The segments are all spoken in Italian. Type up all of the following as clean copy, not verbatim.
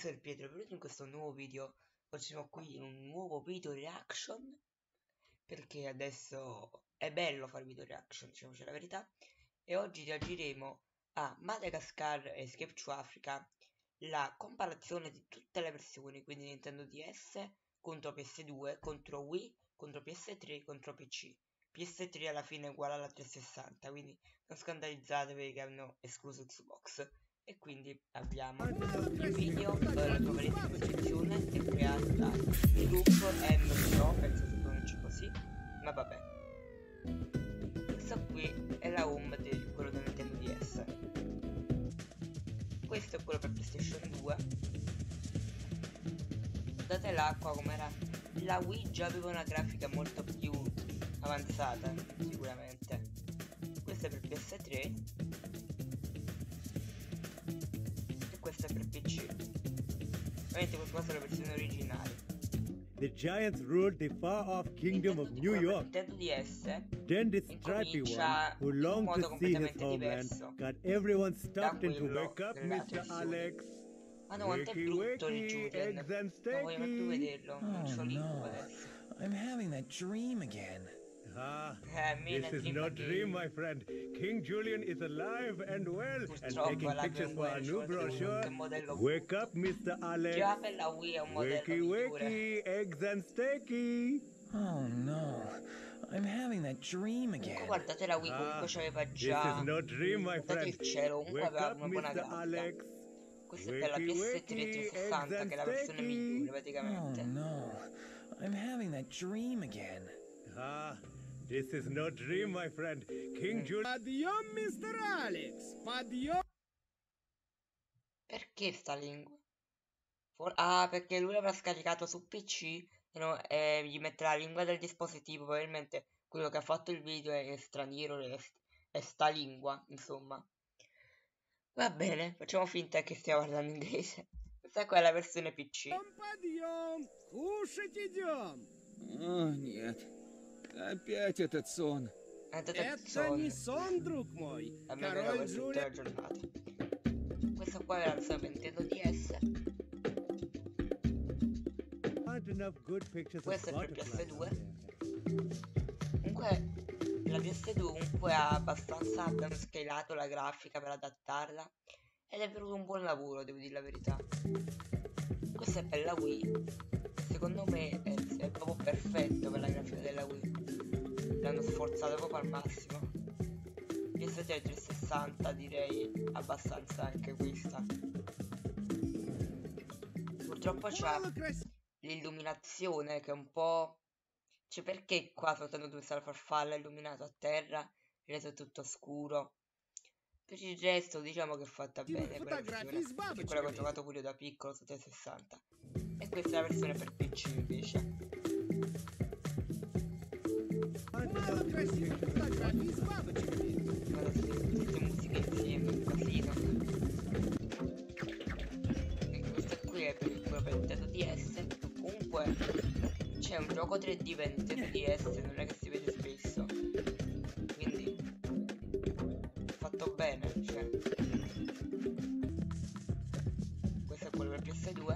sono Pietro, benvenuti in questo nuovo video. Oggi siamo qui in un nuovo video reaction, perché adesso è bello fare video reaction, diciamoci la verità. E oggi reagiremo a Madagascar e Escape to Africa, la comparazione di tutte le versioni, quindi Nintendo DS contro PS2, contro Wii, contro PS3, contro PC. PS3 alla fine è uguale alla 360, quindi non scandalizzatevi che hanno escluso Xbox. E quindi abbiamo il video, lo troverete in descrizione, è creato da gruppo MCO, penso si pronunci così, ma vabbè. Questo qui è la home di quello del Nintendo DS. Questo è quello per PlayStation 2. Guardate l'acqua com'era. La Wii già aveva una grafica molto più avanzata, sicuramente. Questo è per PS3. Questa è per PC. Ovviamente queste qua sono le versioni originali. The giants ruled the far-off kingdom of New York. Nintendo DS Then the stripy one, who longed to see his homeland, got everyone stopped to wake up, Mr. Alex. Ma no, quanto è brutto il Julian. Non voglio più vederlo. Non c'ho l'incubo adesso. I'm having that dream again. This is no dream, my friend. King Julian is alive and well and taking pictures for our new brochure. Wake up, Mr. Alex. Già per la Wii è un modello wakey, eggs and steaky. Oh no, I'm having that dream again. Guardate la Wii comunque c'aveva già. This is no dream, my friend. Il cielo comunque aveva una buona grafica. Questa è per la PS3 360 che è la versione migliore praticamente. Oh no, I'm having that dream again. This is no dream, my friend. King Julian. Подъем, Mr. Alex! Подъем! Perché sta lingua? Perché lui l'avrà scaricato su PC e gli mette la lingua del dispositivo. Probabilmente quello che ha fatto il video è straniero, è sta lingua, insomma. Va bene, facciamo finta che stia parlando inglese. Questa qua è la versione PC. Подъем! Кушать идем! Нет. Опять этот сон. Это не сон, друг мой. Король Джулиан. Questa qua è la versione per Nintendo DS. Questa è per PS2. Comunque la PS2 comunque ha abbastanza downscalato la grafica per adattarla. Ed è venuto un buon lavoro, devo dire la verità. Questa è per la Wii. Secondo me è proprio perfetto per la grafica della Wii. L'hanno sforzato proprio al massimo. PS3 360 direi abbastanza anche questa. Purtroppo c'è l'illuminazione che è un po'. Cioè, perché qua soltanto dove sta la farfalla è illuminato a terra, reso tutto scuro. Per il resto diciamo che è fatta bene quella versione, che quella che ho giocato pure da piccolo su 360. E questa è la versione per PC invece. Tutte musiche insieme, un casino. E questo qui è quello per Nintendo DS. Comunque c'è un gioco 3D per Nintendo DS, non è che si vede spesso. Quindi fatto bene, cioè. Questo è quello per PS2.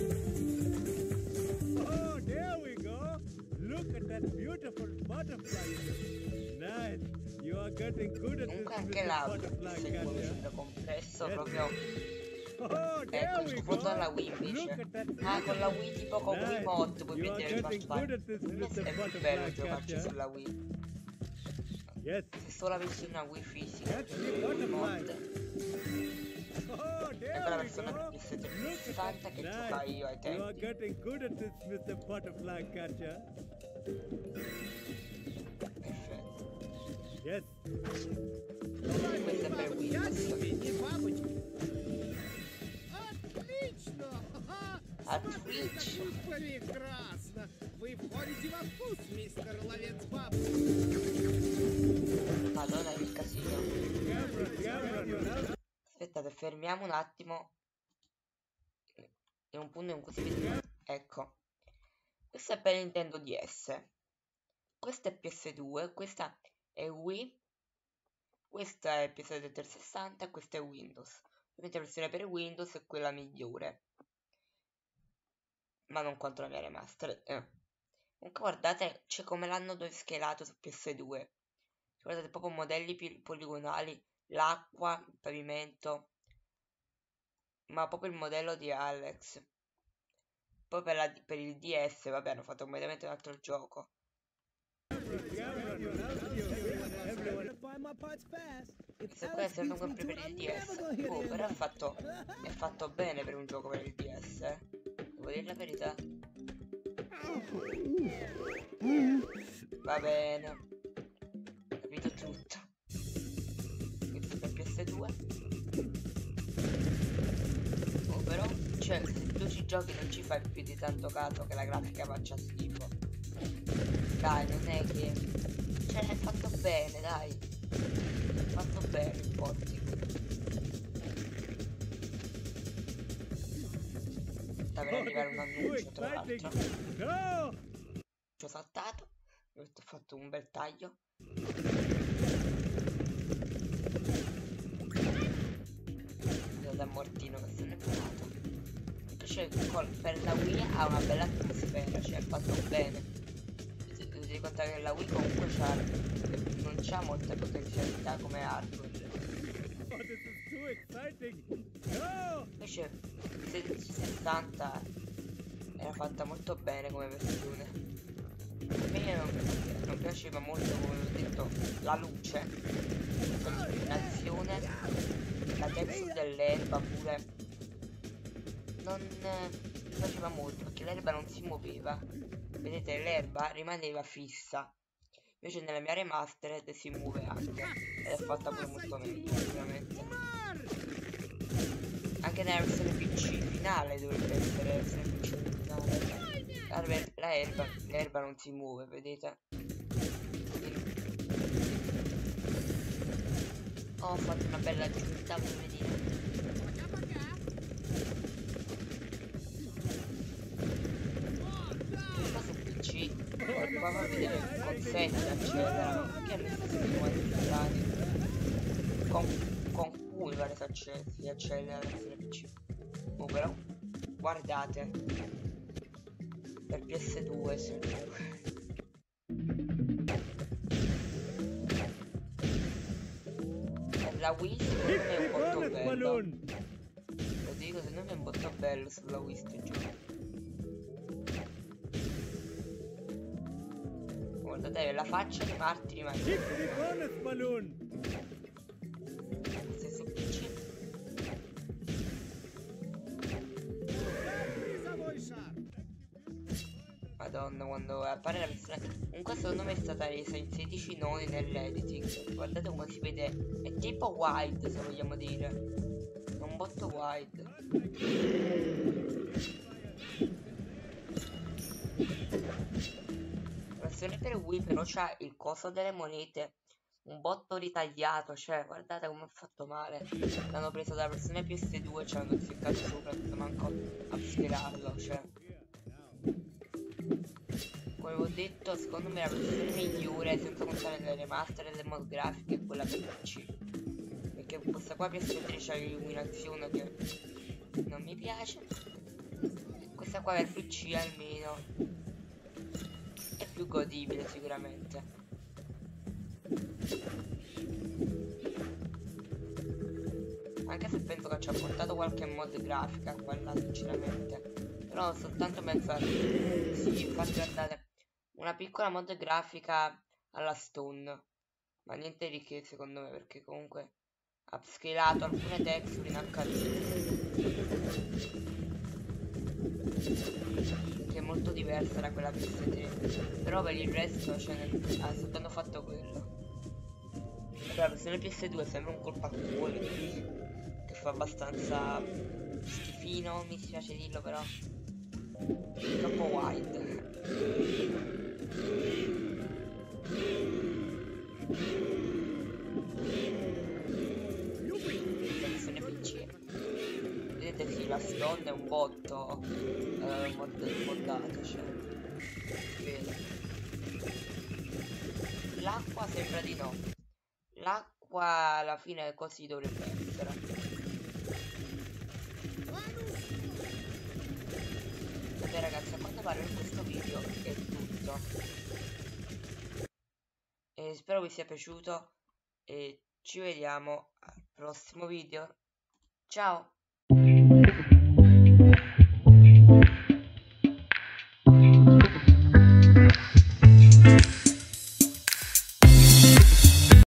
Oh, there we go. Look at that beautiful butterfly. Nice. You are getting good at Comunque this anche là butterfly sembra compresso proprio. Oh, Ecco il foto alla Wii invece. Con la Wii tipo con Wiimote puoi vedere le farfalle. È più bello giocarci sulla Wii. Yes. Se solo avessi una Wii fisica That's the butterfly. ecco la versione per PS360 che giocai io ai You are tempi. getting good at this, Mr. Butterfly Catcher. Perfetto. Yes. Questo è per Wii. Я тебе не бабочка. Отлично! A Twitch. Прекрасно! Вы входите во вкус, мистер ловец баб. Madonna che casino. Aspettate, fermiamo un attimo. E un punto in cui si vede. Ecco. Questa è per Nintendo DS. Questa è PS2. Questa è Wii. Questa è PS3 360. Questa è Windows. Ovviamente la versione per Windows è quella migliore. ma non quanto la mia remastered. Comunque guardate, c'è come l'hanno scalato su PS2. Guardate proprio modelli poligonali, l'acqua, il pavimento, ma proprio il modello di Alex. Poi per il DS, vabbè, hanno fatto completamente un altro gioco. Questo qua è sempre per il DS. Oh, però è fatto bene per un gioco per il DS, devo dire la verità. Va bene, capito tutto. Questo per PS2. Oh, però, cioè, se tu ci giochi non ci fai più di tanto caso che la grafica faccia schifo. Dai, non è che... cioè, è fatto bene, dai. È fatto bene il porting. Sta per arrivare un annuncio, tra l'altro. Ci ho saltato. Ho fatto un bel taglio. Da mortino che se ne è volato. Cioè, per la Wii ha una bella atmosfera, cioè è fatto bene. Devi contare che la Wii comunque non c'ha molta potenzialità come hardware. Invece 60 era fatta molto bene come versione. A me non piaceva molto, come ho detto, la luce, l'illuminazione, la texture dell'erba pure non mi piaceva molto perché l'erba non si muoveva. Vedete, l'erba rimaneva fissa, invece nella mia remastered si muove anche ed è fatta pure molto meglio, ovviamente. Anche nella versione PC finale dovrebbe essere la versione PC finale. L'erba non si muove, vedete? Ho fatto una bella aggiunta, come vedete. Questo su PC, qua fa vedere con 7 accelera, perché a me sta seguendo strani. Con cui vari si accelera la versione PC. Oh, però, guardate, per PS2 la Wii secondo me è un botto bello. Lo dico, secondo me è un botto bello sulla Wii sto gioco. Guardate la faccia di Marty rimane. Stesso PC. Madonna, quando appare la versione. Comunque secondo me è stata resa in 16 nodi nell'editing. Guardate come si vede. È tipo wide, se vogliamo dire. È un botto wide. La versione per Wii però c'ha il coso delle monete un botto ritagliato, cioè guardate come è fatto male. L'hanno preso dalla versione PS2, ci hanno zeccato sopra, senza manco upscalarlo, cioè. Come ho detto, secondo me la versione migliore, senza contare le remaster e le mod grafiche, è quella per PC. Perché questa qua PS3 c'ha l'illuminazione che non mi piace. Questa qua per PC almeno è più godibile sicuramente. Anche se penso che ci ha portato qualche mod grafica quella sinceramente. Però soltanto penso. Sì, infatti guardate. Una piccola mod grafica alla Stone, ma niente di che secondo me, perché comunque ha upscalato alcune texture in HD, che è molto diversa da quella PS3, però per il resto ha soltanto fatto quello. La versione PS2 sembra un colpo a cuore che fa abbastanza schifino, mi spiace dirlo, però è troppo wide. Versione PC. Vedete, sì, la Stone è un botto moddato, cioè vede. L'acqua sembra di no. L'acqua alla fine così dovrebbe essere. Vabbè ragazzi, per questo video è tutto. E spero vi sia piaciuto e ci vediamo al prossimo video. Ciao!